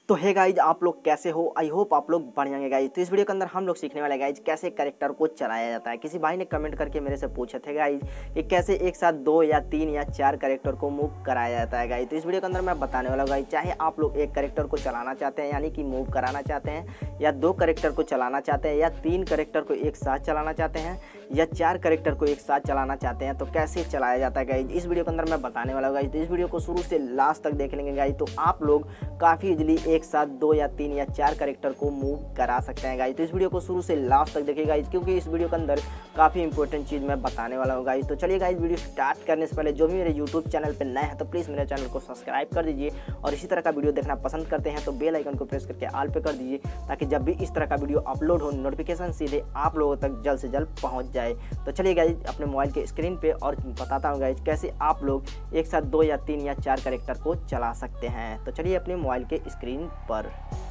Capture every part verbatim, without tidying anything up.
तो है गाइज, आप लोग कैसे हो? आई होप आप लोग बढ़िया हैं गाइज। तो इस वीडियो के अंदर हम लोग सीखने वाले गाइज कैसे कैरेक्टर को चलाया जाता है। किसी भाई ने कमेंट करके मेरे से पूछे थे गाइज कि कैसे एक साथ दो या तीन या चार कैरेक्टर को मूव कराया जाता है गाइज। तो इस वीडियो के अंदर मैं बताने वाला हूँ गाइज, चाहे आप लोग एक कैरेक्टर को चलाना चाहते हैं यानी कि मूव कराना चाहते हैं, या दो कैरेक्टर को चलाना चाहते हैं, या तीन कैरेक्टर को एक साथ चलाना चाहते हैं, या चार कैरेक्टर को एक साथ चलाना चाहते हैं, तो कैसे चलाया जाता है गाइज इस वीडियो के अंदर मैं बताने वाला हूँ गाइज। तो इस वीडियो को शुरू से लास्ट तक देख लेंगे गाइज, तो आप लोग काफ़ी इजीली एक साथ दो या तीन या चार कैरेक्टर को मूव करा सकते हैं गाइज। तो इस वीडियो को शुरू से लास्ट तक देखिए गाइज, क्योंकि इस वीडियो के अंदर काफ़ी इंपॉर्टेंट चीज़ मैं बताने वाला हूँ गाइज। तो चलिए गाइज, वीडियो स्टार्ट करने से पहले जो भी मेरे यूट्यूब चैनल पर नए हैं तो प्लीज़ मेरे चैनल को सब्सक्राइब कर दीजिए, और इसी तरह का वीडियो देखना पसंद करते हैं तो बेल आइकन को प्रेस करके ऑल पे कर दीजिए, ताकि जब भी इस तरह का वीडियो अपलोड हो नोटिफिकेशन सीधे आप लोगों तक जल्द से जल्द पहुँच जाए। तो चलिए गाइज, अपने मोबाइल के स्क्रीन पे और बताता हूँ गाइज कैसे आप लोग एक साथ दो या तीन या चार कैरेक्टर को चला सकते हैं। तो चलिए अपने मोबाइल के स्क्रीन पर।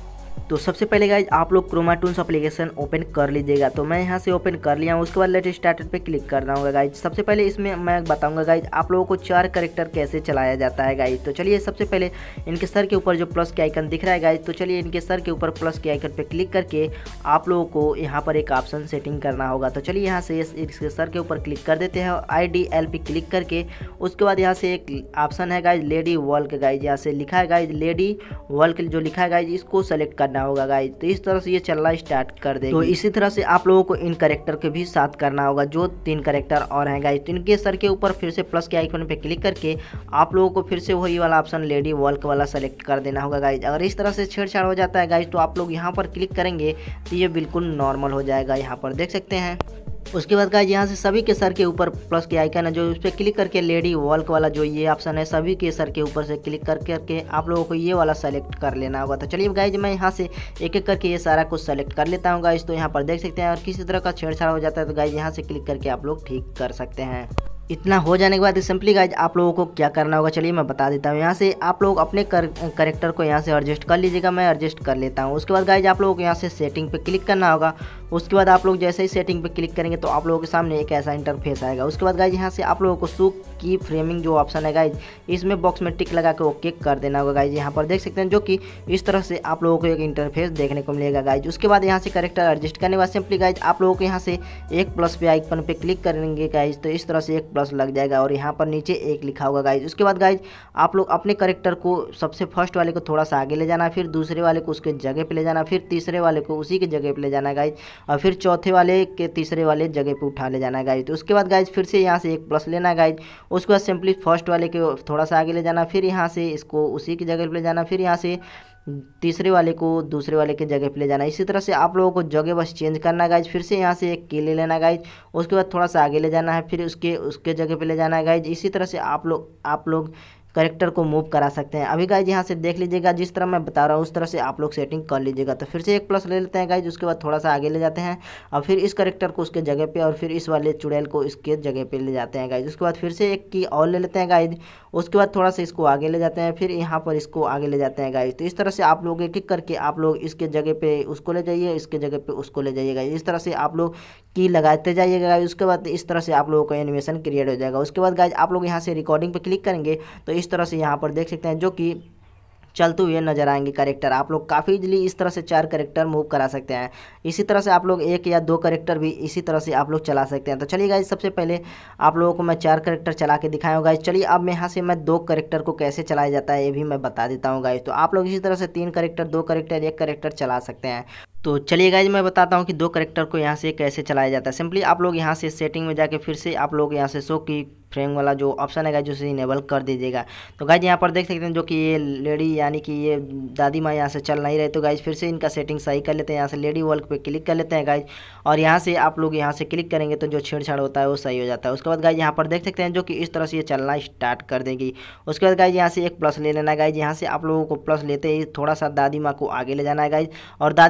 तो सबसे पहले गाइज आप लोग क्रोमा टूल्स एप्लीकेशन ओपन कर लीजिएगा। तो मैं यहाँ से ओपन कर लिया हूँ। उसके बाद लेट स्टार्टेड पे क्लिक करना होगा गाइज। सबसे पहले इसमें मैं बताऊंगा गाइज आप लोगों को चार कैरेक्टर कैसे चलाया जाता है गाइज। तो चलिए सबसे पहले इनके सर के ऊपर जो प्लस के आइकन दिख रहा है गाइज, तो चलिए इनके सर के ऊपर प्लस के आइकन पर क्लिक करके आप लोगों को यहाँ पर एक ऑप्शन सेटिंग करना होगा। तो चलिए यहाँ से इसके सर के ऊपर क्लिक कर देते हैं और आई डी एल पे क्लिक करके उसके बाद यहाँ से एक ऑप्शन है गाइज लेडी वॉल्क गाइज, यहाँ से लिखा है गाइज लेडी वॉल्क जो लिखा है गाइज, इसको सेलेक्ट करना होगा गाइज। तो इस तरह से ये चलना स्टार्ट कर देगी। तो इसी तरह से आप लोगों को इन कैरेक्टर के भी साथ करना होगा, जो तीन कैरेक्टर और हैं गाइज। तो इनके सर के ऊपर फिर से प्लस के आइकन पे क्लिक करके आप लोगों को फिर से वही वाला ऑप्शन लेडी वॉल्क वाला सेलेक्ट कर देना होगा गाइज। अगर इस तरह से छेड़छाड़ हो जाता है गाइज तो आप लोग यहाँ पर क्लिक करेंगे तो ये बिल्कुल नॉर्मल हो जाएगा, यहाँ पर देख सकते हैं। उसके बाद गाइज यहाँ से सभी के सर के ऊपर प्लस के आइकन है, जो उस पर क्लिक करके लेडी वॉल्क वाला जो ये ऑप्शन है, सभी के सर के ऊपर से क्लिक कर करके आप लोगों को ये वाला सेलेक्ट कर लेना होगा। तो चलिए गाइज मैं यहाँ से एक एक करके ये सारा कुछ सेलेक्ट कर लेता हूँ गाइज। तो यहाँ पर देख सकते हैं, और किसी तरह का छेड़छाड़ हो जाता है तो गाइज यहाँ से क्लिक करके आप लोग ठीक कर सकते हैं। इतना हो जाने के बाद सिंपली गाइज आप लोगों को क्या करना होगा चलिए मैं बता देता हूँ। यहाँ से आप लोग अपने कर करेक्टर को यहाँ से एडजस्ट कर लीजिएगा, मैं एडजस्ट कर लेता हूँ। उसके बाद गाइज आप लोगों को यहाँ से सेटिंग पे क्लिक करना होगा। उसके बाद आप लोग जैसे ही सेटिंग पे क्लिक करेंगे तो आप लोगों के सामने एक ऐसा इंटरफेस आएगा। उसके बाद गाइज यहाँ से आप लोगों को शो की फ्रेमिंग जो ऑप्शन है गाइज, इसमें बॉक्स में टिक लगा के ओके कर देना होगा गाइज। यहाँ पर देख सकते हैं जो कि इस तरह से आप लोगों को एक इंटरफेस देखने को मिलेगा गाइज। उसके बाद यहाँ से करेक्टर एडजस्ट करने के बाद सिंपली गाइज आप लोगों को यहाँ से एक प्लस पे आइकन पे क्लिक करेंगे गाइज, तो इस तरह से एक प्लस लग जाएगा और यहाँ पर नीचे एक लिखा होगा गाइज। उसके बाद गाइज आप लोग अपने करेक्टर को सबसे फर्स्ट वाले को थोड़ा सा आगे ले जाना, फिर दूसरे वाले को उसके जगह पे ले जाना, फिर तीसरे वाले को उसी के जगह पे ले जाना गाइज, और फिर चौथे वाले के तीसरे वाले जगह पे उठा ले जाना गाइज। तो उसके बाद गाइज फिर से यहाँ से एक प्लस लेना गाइज। उसके बाद सिंपली फर्स्ट वाले को थोड़ा सा आगे ले जाना, फिर यहाँ से इसको उसी की जगह पे ले जाना, फिर यहाँ से तीसरे वाले को दूसरे वाले के जगह पे ले जाना। इसी तरह से आप लोगों को जगह बस चेंज करना गाइज। फिर से यहाँ से एक की ले लेना गाइज। उसके बाद थोड़ा सा आगे ले जाना है, फिर उसके उसके जगह पे ले जाना है गाइज। इसी तरह से आप लोग आप लोग करेक्टर को मूव करा सकते हैं। अभी गाइज यहाँ से देख लीजिएगा, जिस तरह मैं बता रहा हूँ उस तरह से आप लोग सेटिंग कर लीजिएगा। तो फिर से एक प्लस ले लेते हैं गाइज। उसके बाद थोड़ा सा आगे ले जाते हैं और फिर इस करेक्टर को उसके जगह पे और फिर इस वाले चुड़ैल को इसके जगह पे ले जाते हैं गाइज। उसके बाद फिर से एक की और ले लेते हैं गाइज। उसके बाद थोड़ा सा इसको आगे ले जाते हैं, फिर यहाँ पर इसको आगे ले जाते हैं गाइज। तो इस तरह से आप लोग एक एक करके आप लोग इसके जगह पे उसको ले जाइए, इसके जगह पे उसको ले जाइएगा। इस तरह से आप लोग की लगाते जाइएगा गाइज। उसके बाद इस तरह से आप लोगों का एनिमेशन क्रिएट हो जाएगा। उसके बाद गाइज आप लोग यहाँ से रिकॉर्डिंग पे क्लिक करेंगे तो इस तरह से यहाँ पर देख सकते हैं जो कि चलते हुए नजर आएंगे कैरेक्टर। आप लोग काफ़ी इजीली इस तरह से चार कैरेक्टर मूव करा सकते हैं। इसी तरह से आप लोग एक या दो कैरेक्टर भी इसी तरह से आप लोग चला सकते हैं। तो चलिए गाइज सबसे पहले आप लोगों को मैं चार कैरेक्टर चला के दिखाया हूँ गाइज। चलिए अब मैं यहाँ से मैं दो कैरेक्टर को कैसे चलाया जाता है ये भी मैं बता देता हूँ गाइज। तो आप लोग इसी तरह से तीन कैरेक्टर, दो कैरेक्टर, एक कैरेक्टर चला सकते हैं। तो चलिए गाइज मैं बताता हूँ कि दो कैरेक्टर को यहाँ से कैसे चलाया जाता है। सिंपली आप लोग यहाँ से सेटिंग में जाके फिर से आप लोग यहाँ से शो की फ्रेम वाला जो ऑप्शन है गाइज उसे इनेबल कर दीजिएगा। तो गाइज यहाँ पर देख सकते हैं जो कि ये लेडी यानी कि ये दादी माँ यहाँ से चल नहीं रहे, तो गाइज फिर से इनका सेटिंग सही कर लेते हैं। यहाँ से लेडी वॉल्क पे क्लिक कर लेते हैं गाइज, और यहाँ से आप लोग यहाँ से क्लिक करेंगे तो जो छेड़छाड़ होता है वो सही हो जाता है। उसके बाद गाइज यहाँ पर देख सकते हैं जो कि इस तरह से ये चलना स्टार्ट कर देगी। उसके बाद गाइज यहाँ से एक प्लस ले लेना है गाइज। यहाँ से आप लोगों को प्लस लेते ही थोड़ा सा दादी माँ को आगे ले जाना है गाइज, और दादी माँ की जगह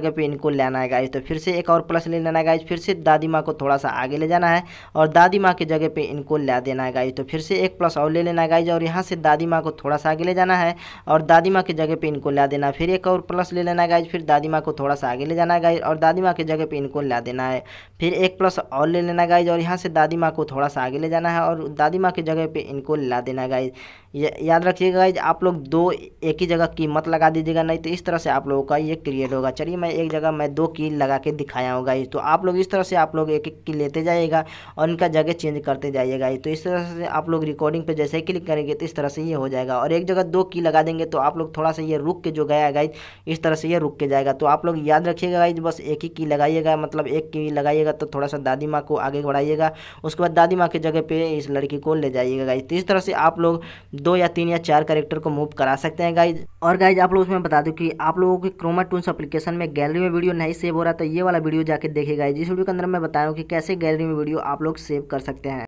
जगह पे इनको लेना है गाइज। तो फिर से एक और प्लस ले लेना है गाइज, फिर से दादी माँ को थोड़ा सा आगे ले जाना है और दादी माँ की जगह पे इनको ला देना है गाइज। तो फिर से एक प्लस और ले लेना है गाइज और यहाँ से दादी माँ को थोड़ा सा आगे ले जाना है और दादी माँ की जगह पे इनको ला देना है। फिर एक और प्लस ले लेना है गाइज, फिर दादी माँ को थोड़ा सा आगे ले जाना है गाइज और दादी माँ की जगह पे इनको ला देना है। फिर एक प्लस और ले लेना है गाइज और यहाँ से दादी माँ को थोड़ा सा आगे ले जाना है और दादी माँ की जगह पे इनको ला देना है गाइज। याद रखिएगा गाइज, आप लोग दो एक ही जगह की मत लगा दीजिएगा, नहीं तो इस तरह से आप लोगों का ये क्रिएट होगा। चलिए मैं एक जगह मैं दो की लगा के दिखाया हूँ गाइज। तो आप लोग इस तरह से आप लोग एक एक की लेते जाइएगा और इनका जगह चेंज करते जाइएगा। तो इस तरह से आप लोग रिकॉर्डिंग पे जैसे ही क्लिक करेंगे तो इस तरह से ये हो जाएगा। और एक जगह दो की लगा देंगे तो आप लोग थोड़ा सा ये रुक के जो गया है गाइज, इस तरह से ये रुक के जाएगा। तो आप लोग याद रखिएगा गाइज, बस एक ही की लगाइएगा, मतलब एक की लगाइएगा तो थोड़ा सा दादी माँ को आगे बढ़ाइएगा, उसके बाद दादी माँ की जगह पे इस लड़की को ले जाइएगा गाइज। तो इस तरह से आप लोग दो या तीन या चार कैरेक्टर को मूव करा सकते हैं गाइज। और गाइज आप लोग उसमें बता दूं कि आप लोगों की क्रोमा टूल्स एप्लीकेशन में गैलरी में वीडियो नहीं सेव हो रहा, तो ये वाला वीडियो जाके देखिएगा। जिस वीडियो के अंदर मैं बताया हूं कि कैसे गैलरी में वीडियो आप लोग सेव कर सकते हैं।